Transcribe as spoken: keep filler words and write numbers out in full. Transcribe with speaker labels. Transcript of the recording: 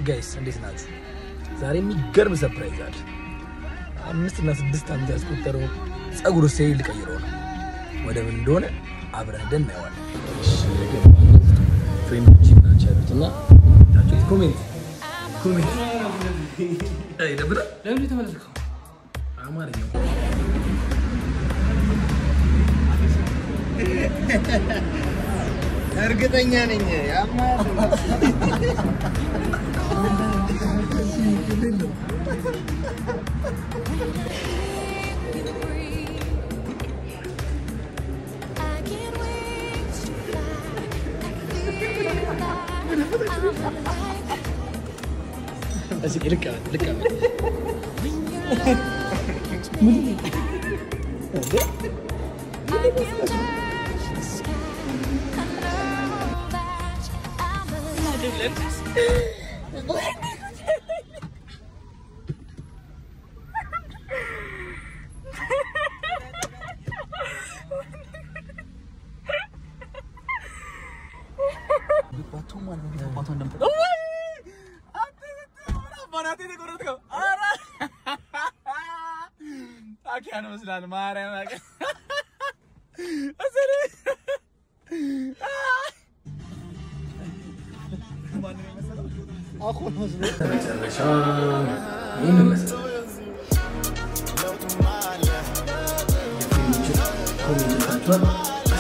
Speaker 1: ጋይስ እንዴት ናችሁ? ዛሬ የሚገርም ሰርፕራይዝ አለ። አምስት እና ስድስት ዓመት ያስቆጠረው ጸጉር ስታይል ቀይረው ነው። ወደ ምን እንደሆነ አብረን እንደናየዋለን። ፍሬንዶች ናቸው ያሉትና ታችሁ ኮሜንት ኮሜንት አይ ደብረ ለምን ተመለስከው? አማርኛው እርግጠኛ ነኝ ያማር أسيب لك لك أنا مثلاً ما أعرف أسرع أخو المسلم شان مين المسلم كم يجي كم